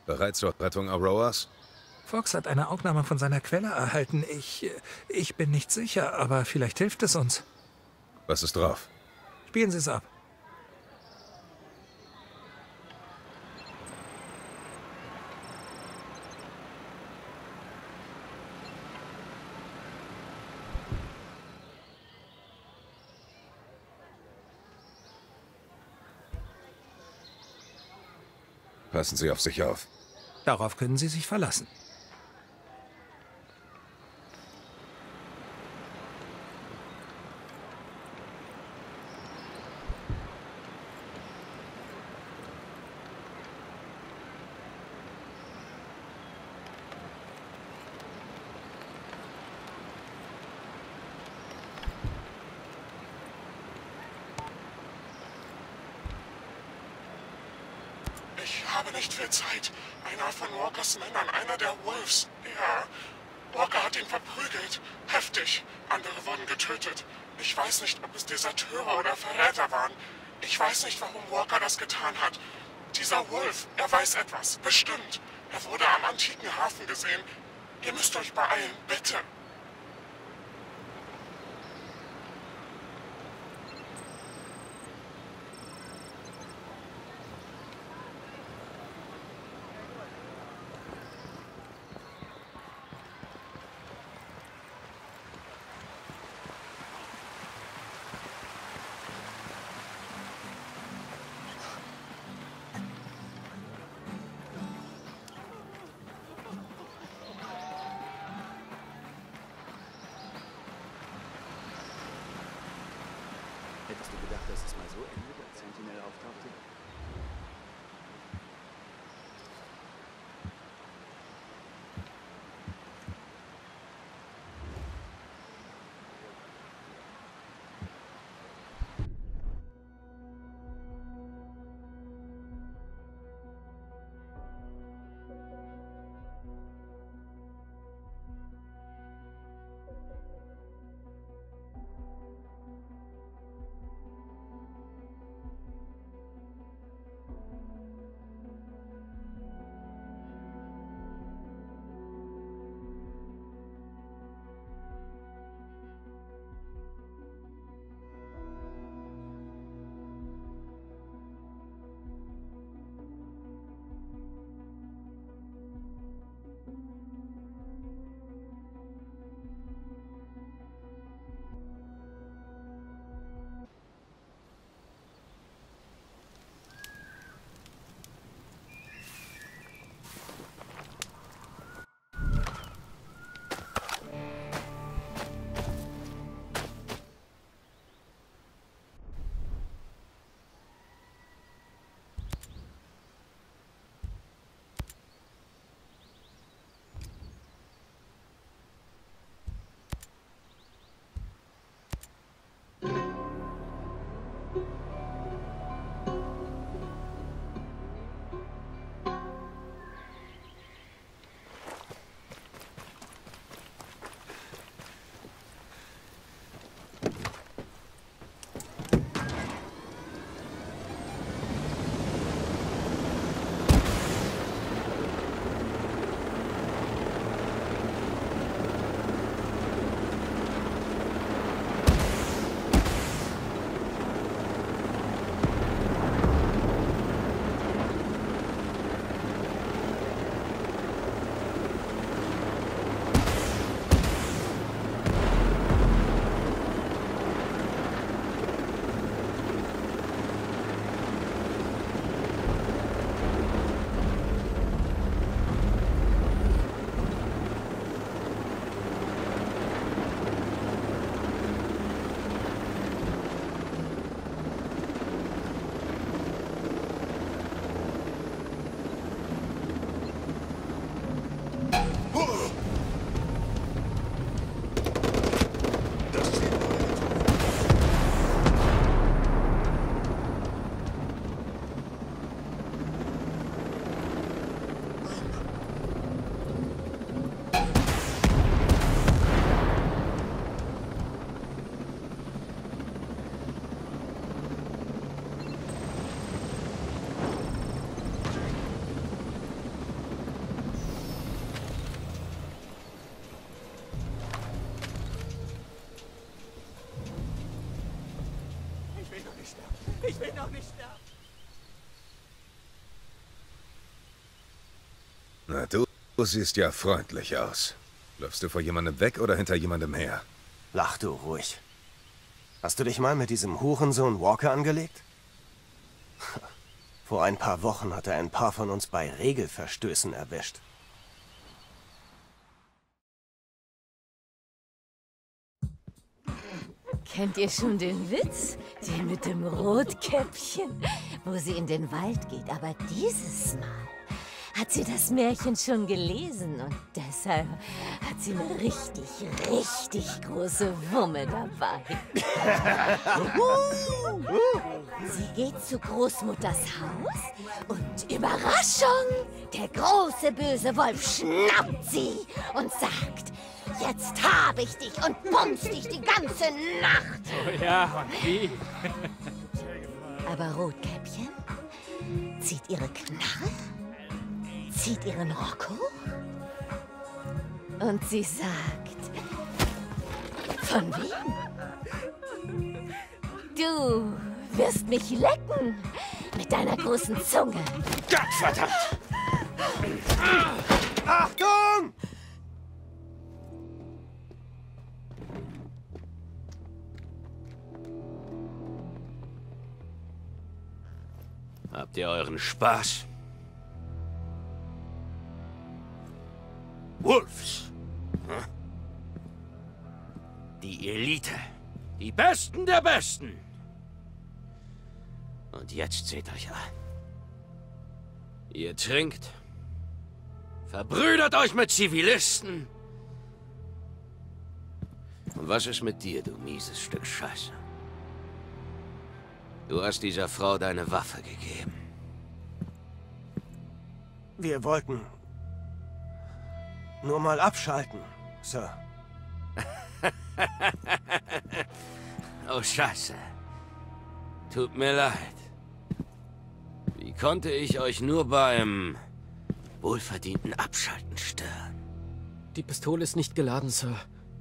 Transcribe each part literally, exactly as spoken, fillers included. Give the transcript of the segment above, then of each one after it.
Bereit zur Rettung Auroras? Fox hat eine Aufnahme von seiner Quelle erhalten. Ich, ich bin nicht sicher, aber vielleicht hilft es uns. Was ist drauf? Spielen Sie es ab. Passen Sie auf sich auf. Darauf können Sie sich verlassen. Ich habe nicht viel Zeit. Einer von Walkers Männern, einer der Wolves. Ja, Walker hat ihn verprügelt. Heftig. Andere wurden getötet. Ich weiß nicht, ob es Deserteure oder Verräter waren. Ich weiß nicht, warum Walker das getan hat. Dieser Wolf, er weiß etwas. Bestimmt. Er wurde am antiken Hafen gesehen. Ihr müsst euch beeilen, bitte. Hättest du gedacht, dass es mal so endet, als Sentinel auftauchte? sterben. Ich will noch nicht sterben. Na, du, du siehst ja freundlich aus. Läufst du vor jemandem weg oder hinter jemandem her? Lach du ruhig. Hast du dich mal mit diesem Hurensohn Walker angelegt? Vor ein paar Wochen hat er ein paar von uns bei Regelverstößen erwischt. Kennt ihr schon den Witz? Den mit dem Rotkäppchen, wo sie in den Wald geht. Aber dieses Mal hat sie das Märchen schon gelesen und deshalb hat sie eine richtig, richtig große Wumme dabei. Sie geht zu Großmutters Haus und Überraschung! Der große böse Wolf schnappt sie und sagt: Jetzt habe ich dich und bumst dich die ganze Nacht. Oh ja, und wie? Aber Rotkäppchen zieht ihre Knarre, zieht ihren Rock hoch und sie sagt: Von wem? Du wirst mich lecken mit deiner großen Zunge. Gottverdammt! Achtung! Habt ihr euren Spaß? Wolves. Hm? Die Elite. Die Besten der Besten. Und jetzt seht euch an. Ihr trinkt. Verbrüdert euch mit Zivilisten. Und was ist mit dir, du mieses Stück Scheiße? Du hast dieser Frau deine Waffe gegeben. Wir wollten nur mal abschalten, Sir. Oh, Scheiße. Tut mir leid. Wie konnte ich euch nur beim wohlverdienten Abschalten stören? Die Pistole ist nicht geladen, Sir.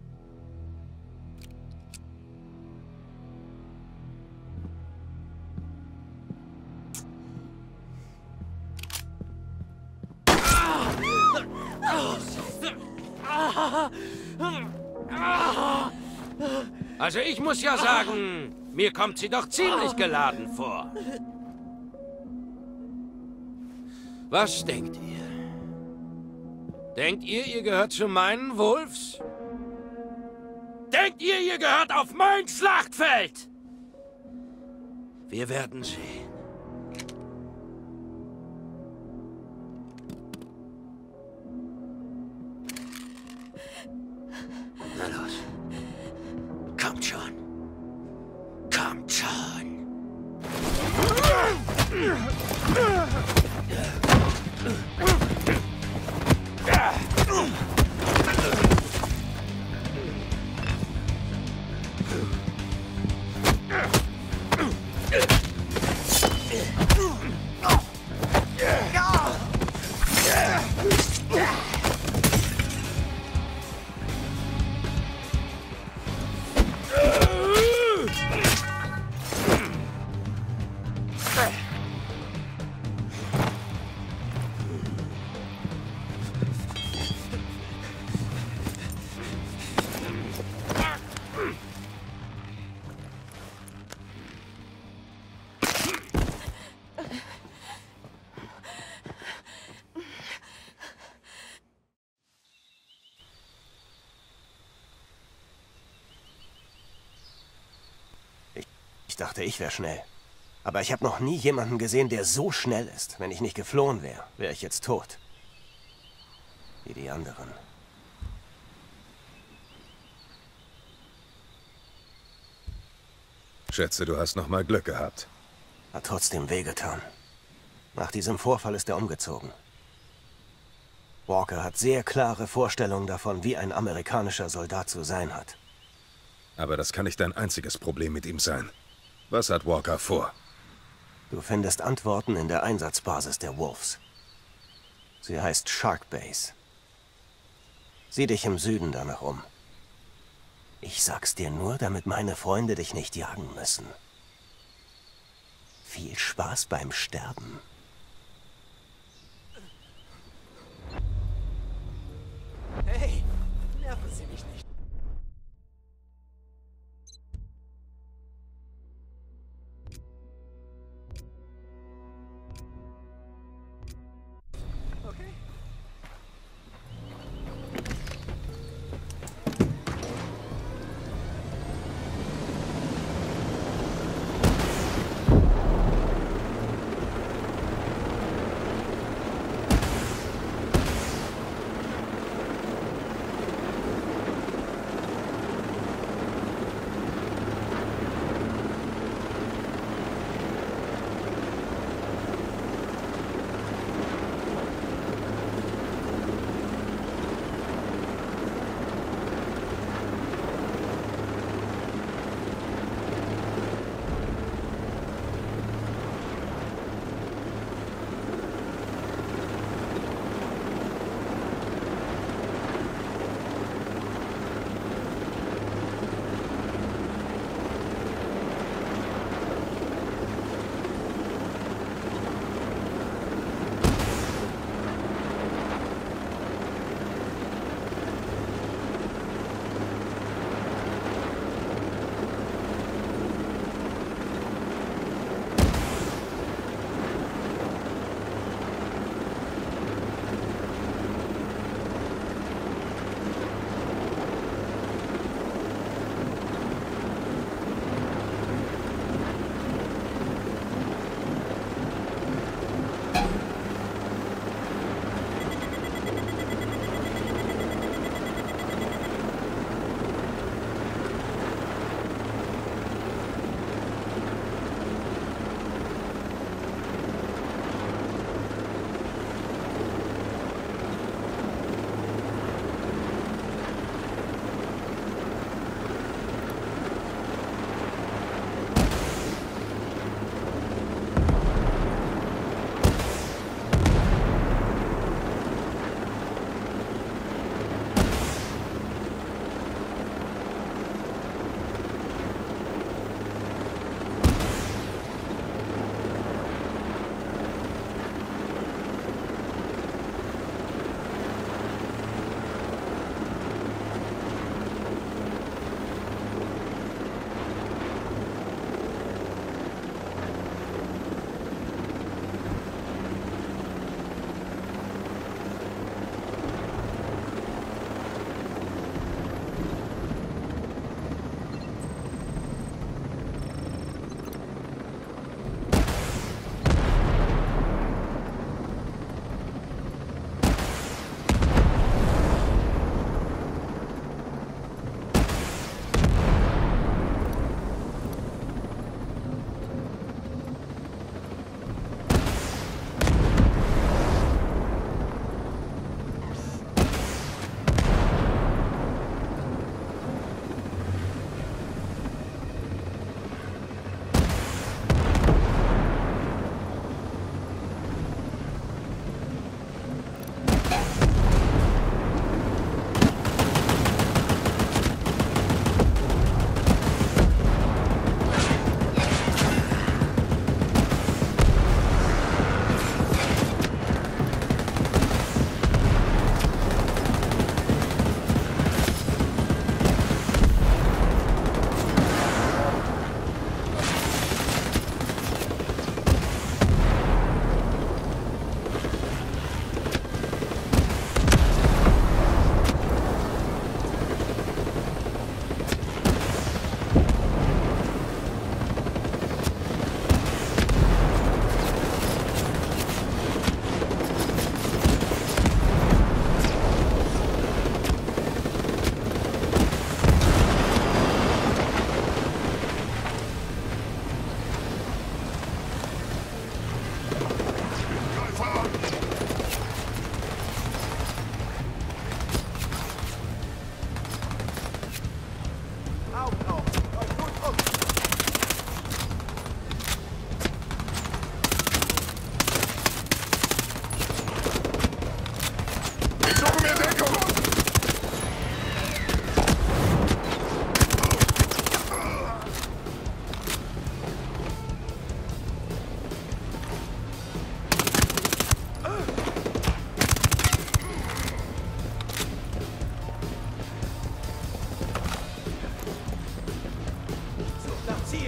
Also ich muss ja sagen, mir kommt sie doch ziemlich geladen vor. Was denkt ihr? Denkt ihr, ihr gehört zu meinen Wolves? Denkt ihr, ihr gehört auf mein Schlachtfeld? Wir werden sehen. Na los. Kommt schon. Kommt schon. Ich dachte, ich wäre schnell. Aber ich habe noch nie jemanden gesehen, der so schnell ist. Wenn ich nicht geflohen wäre, wäre ich jetzt tot. Wie die anderen. Schätze, du hast noch mal Glück gehabt. Hat trotzdem wehgetan. Nach diesem Vorfall ist er umgezogen. Walker hat sehr klare Vorstellungen davon, wie ein amerikanischer Soldat zu sein hat. Aber das kann nicht dein einziges Problem mit ihm sein. Was hat Walker vor? Du findest Antworten in der Einsatzbasis der Wolves. Sie heißt Shark Base. Sieh dich im Süden danach um. Ich sag's dir nur, damit meine Freunde dich nicht jagen müssen. Viel Spaß beim Sterben. Hey, nerven Sie mich nicht. Okay.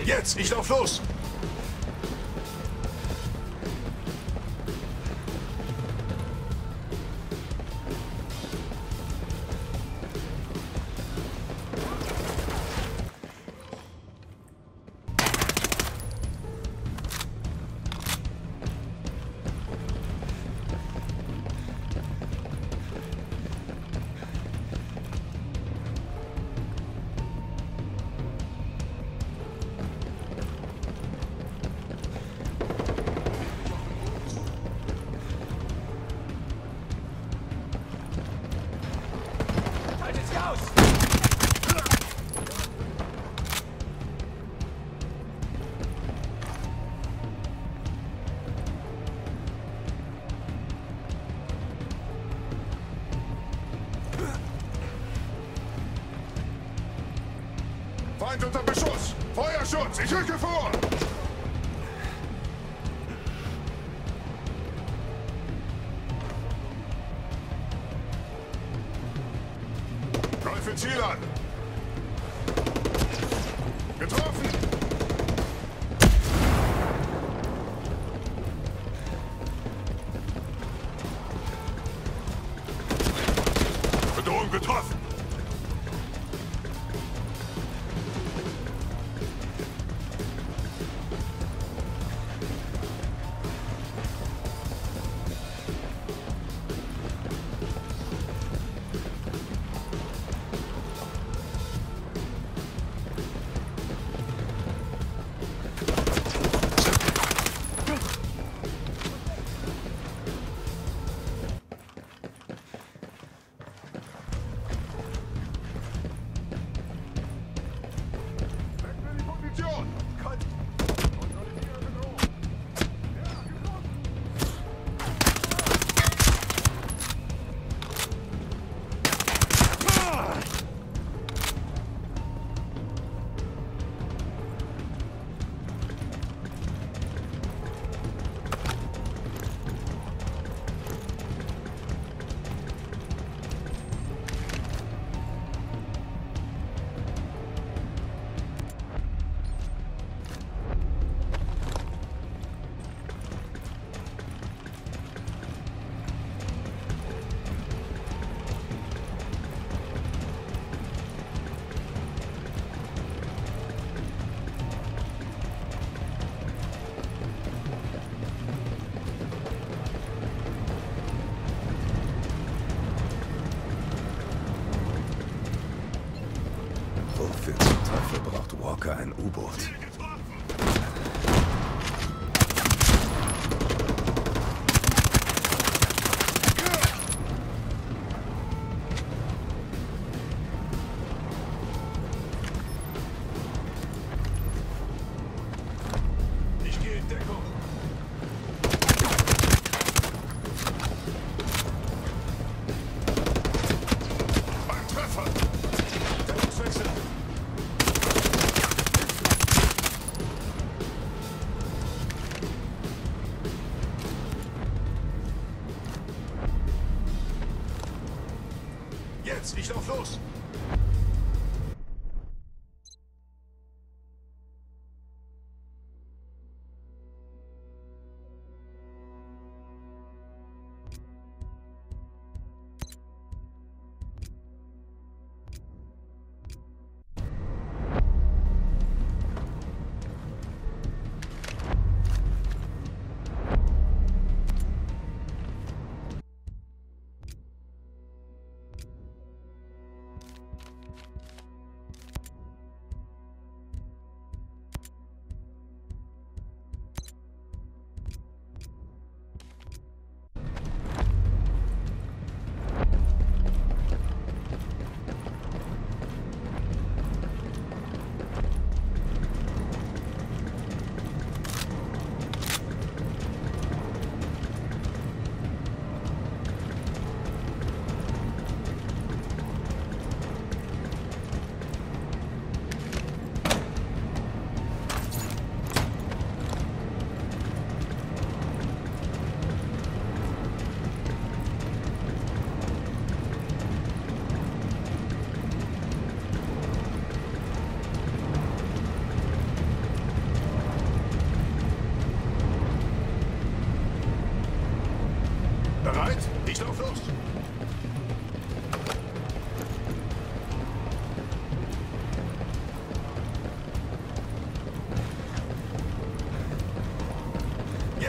Jetzt, ich lauf los! Feind unter Beschuss! Feuerschutz! Ich rücke vor! Greife Ziel an! Getroffen! Bedrohung getroffen! Wofür zum Teufel braucht Walker ein U-Boot? Ich gehe in Deckung. Ein Treffer! Deckungswechsel! Jetzt, ich lauf los!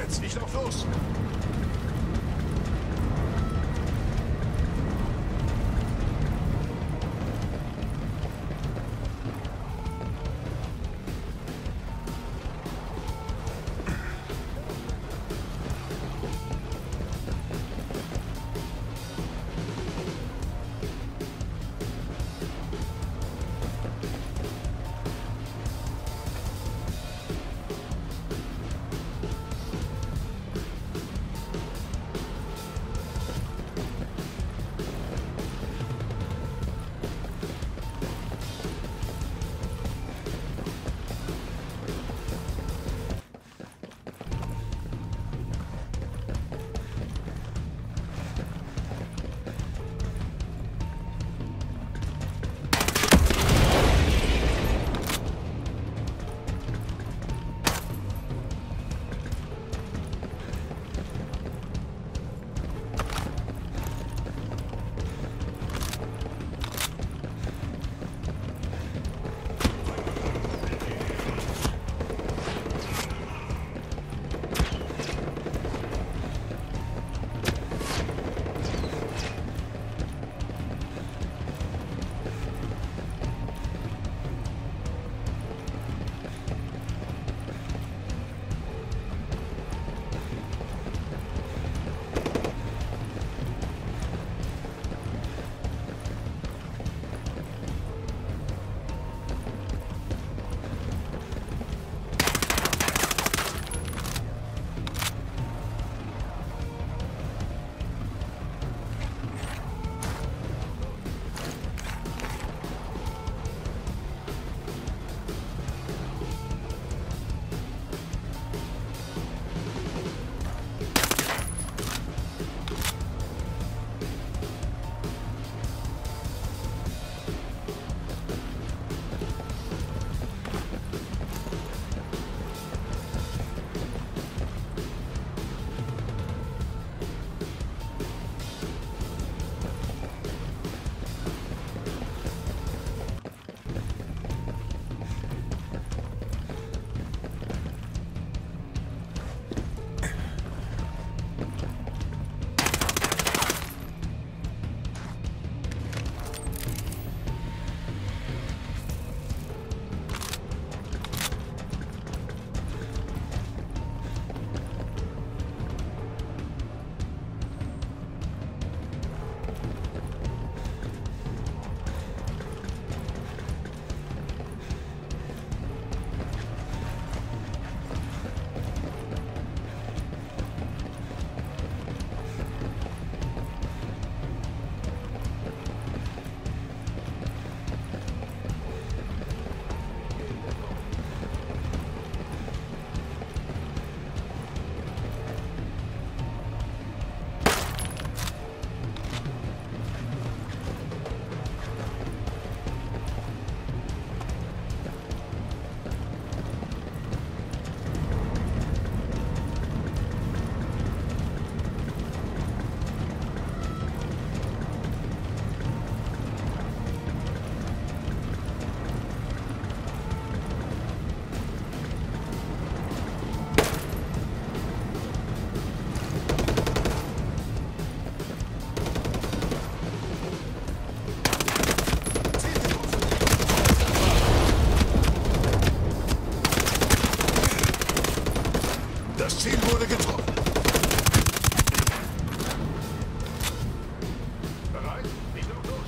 jetzt, nicht drauf los! Das Ziel wurde getroffen. Bereit? Nicht auf los.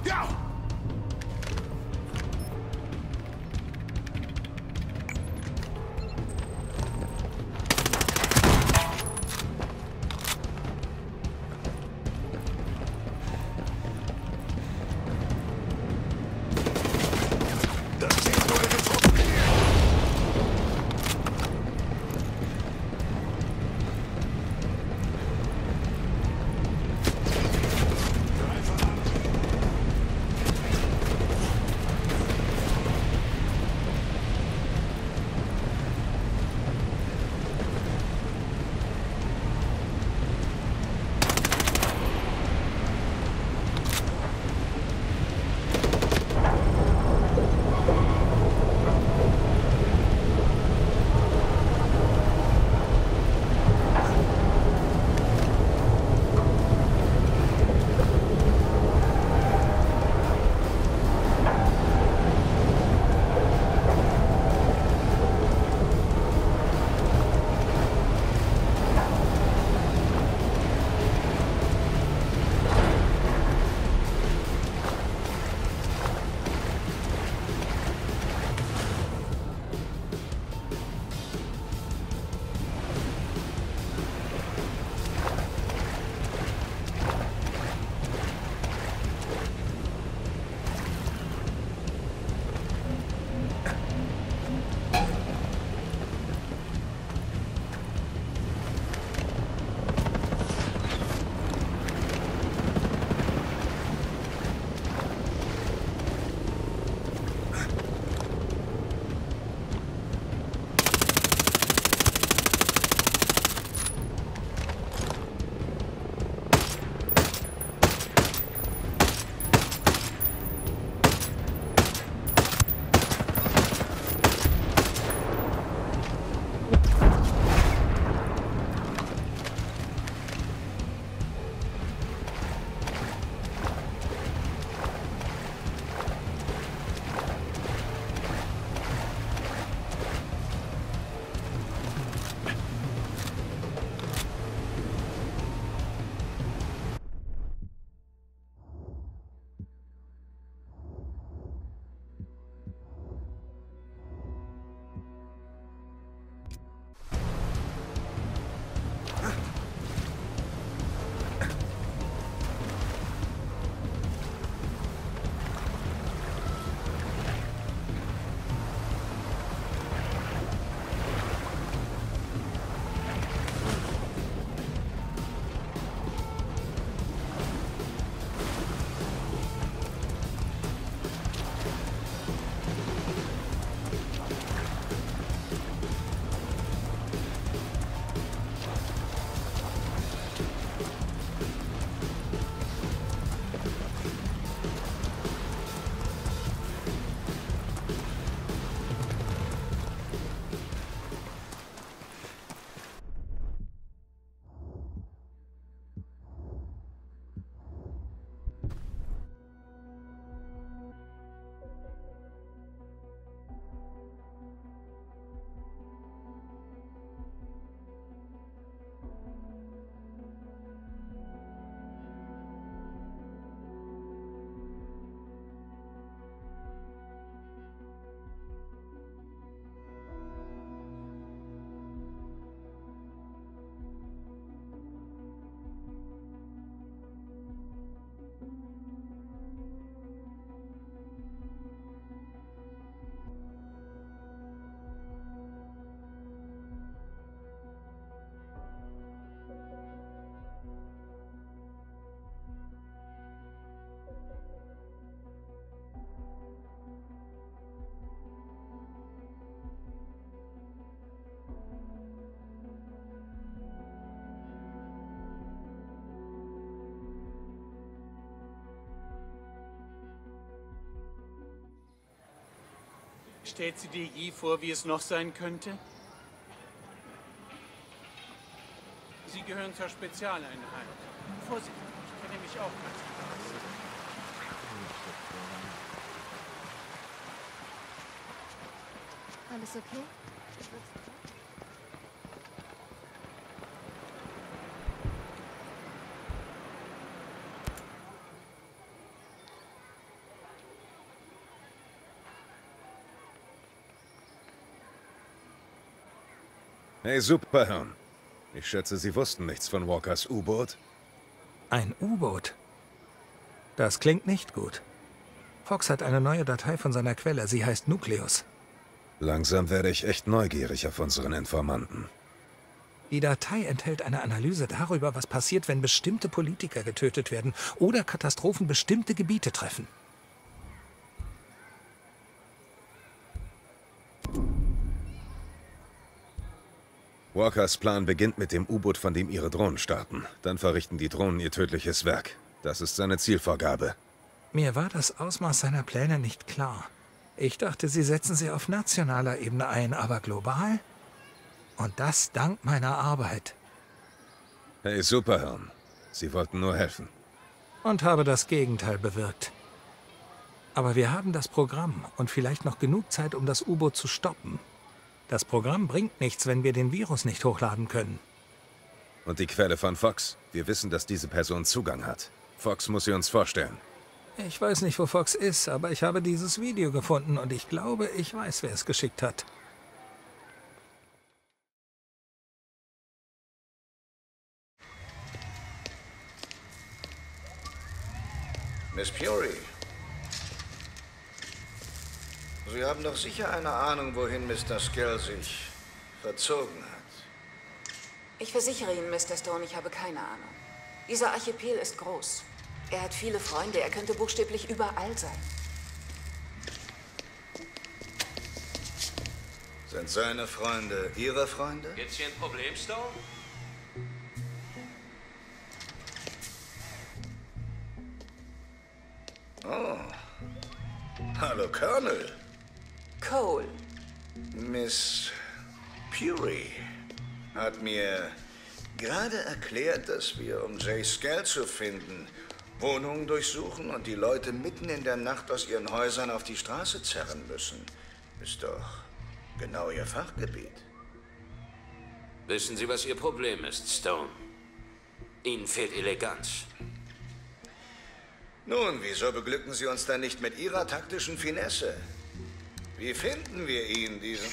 Ja! Das Ziel wurde getroffen. Stellt sie dir je vor, wie es noch sein könnte? Sie gehören zur Spezialeinheit. Vorsicht, ich kenne mich auch ganz gut aus. Alles okay? Hey, Superhirn. Ich schätze, Sie wussten nichts von Walkers U-Boot? Ein U-Boot? Das klingt nicht gut. Fox hat eine neue Datei von seiner Quelle. Sie heißt Nucleus. Langsam werde ich echt neugierig auf unseren Informanten. Die Datei enthält eine Analyse darüber, was passiert, wenn bestimmte Politiker getötet werden oder Katastrophen bestimmte Gebiete treffen. Walkers Plan beginnt mit dem U-Boot, von dem ihre Drohnen starten. Dann verrichten die Drohnen ihr tödliches Werk. Das ist seine Zielvorgabe. Mir war das Ausmaß seiner Pläne nicht klar. Ich dachte, sie setzen sie auf nationaler Ebene ein, aber global? Und das dank meiner Arbeit. Hey, Superhirn. Sie wollten nur helfen. Und habe das Gegenteil bewirkt. Aber wir haben das Programm und vielleicht noch genug Zeit, um das U-Boot zu stoppen. Das Programm bringt nichts, wenn wir den Virus nicht hochladen können. Und die Quelle von Fox? Wir wissen, dass diese Person Zugang hat. Fox muss sie uns vorstellen. Ich weiß nicht, wo Fox ist, aber ich habe dieses Video gefunden und ich glaube, ich weiß, wer es geschickt hat. Miss Fury, Sie haben doch sicher eine Ahnung, wohin Mister Skell sich verzogen hat. Ich versichere Ihnen, Mister Stone, ich habe keine Ahnung. Dieser Archipel ist groß. Er hat viele Freunde, er könnte buchstäblich überall sein. Sind seine Freunde Ihre Freunde? Gibt's hier ein Problem, Stone? Oh. Hallo, Colonel. Cole. Miss Fury hat mir gerade erklärt, dass wir, um Jay Skell zu finden, Wohnungen durchsuchen und die Leute mitten in der Nacht aus ihren Häusern auf die Straße zerren müssen. Ist doch genau Ihr Fachgebiet. Wissen Sie, was Ihr Problem ist, Stone? Ihnen fehlt Eleganz. Nun, wieso beglücken Sie uns dann nicht mit Ihrer taktischen Finesse? Wie finden wir ihn, diesen...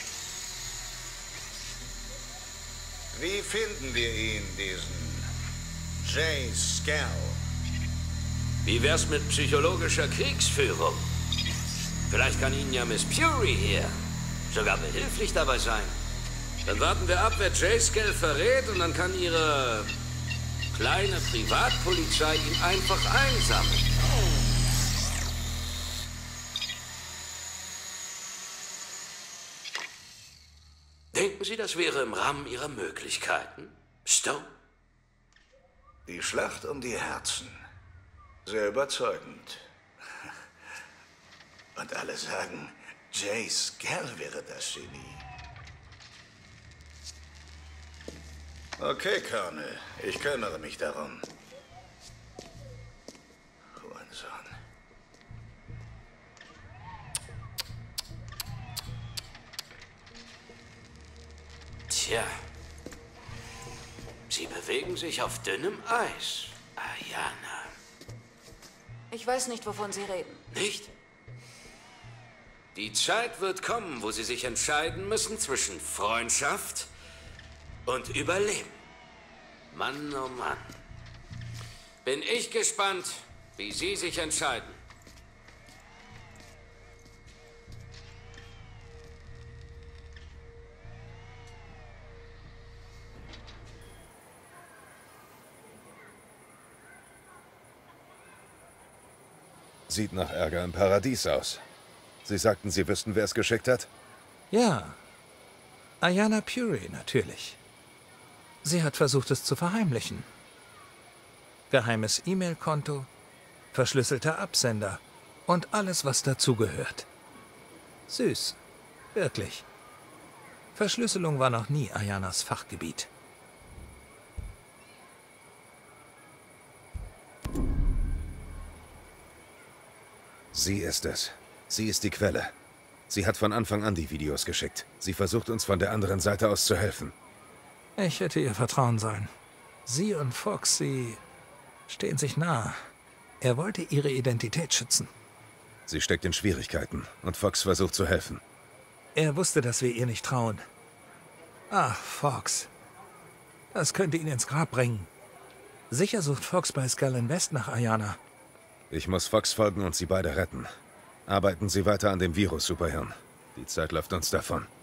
Wie finden wir ihn, diesen Jay Skell? Wie wär's mit psychologischer Kriegsführung? Vielleicht kann Ihnen ja Miss Fury hier sogar behilflich dabei sein. Dann warten wir ab, wer Jay Skell verrät, und dann kann Ihre kleine Privatpolizei ihn einfach einsammeln. Denken Sie, das wäre im Rahmen Ihrer Möglichkeiten, Stone? Die Schlacht um die Herzen. Sehr überzeugend. Und alle sagen, Jay Skell wäre das Genie. Okay, Colonel. Ich kümmere mich darum. Hurensohn. Tja. Sie bewegen sich auf dünnem Eis, Ayana. Ich weiß nicht, wovon Sie reden. Nicht? Die Zeit wird kommen, wo Sie sich entscheiden müssen zwischen Freundschaft und Überleben. Mann, oh Mann. Bin ich gespannt, wie Sie sich entscheiden. Sieht nach Ärger im Paradies aus. Sie sagten, Sie wüssten, wer es geschickt hat? Ja. Ayana Puri, natürlich. Sie hat versucht, es zu verheimlichen. Geheimes E-Mail-Konto, verschlüsselter Absender und alles, was dazugehört. Süß. Wirklich. Verschlüsselung war noch nie Ayanas Fachgebiet. Sie ist es. Sie ist die Quelle. Sie hat von Anfang an die Videos geschickt. Sie versucht uns von der anderen Seite aus zu helfen. Ich hätte ihr vertrauen sollen. Sie und Fox, sie stehen sich nah. Er wollte ihre Identität schützen. Sie steckt in Schwierigkeiten und Fox versucht zu helfen. Er wusste, dass wir ihr nicht trauen. Ach, Fox. Das könnte ihn ins Grab bringen. Sicher sucht Fox bei Skull and West nach Ayana. Ich muss Fox folgen und sie beide retten. Arbeiten Sie weiter an dem Virus, Superhirn. Die Zeit läuft uns davon.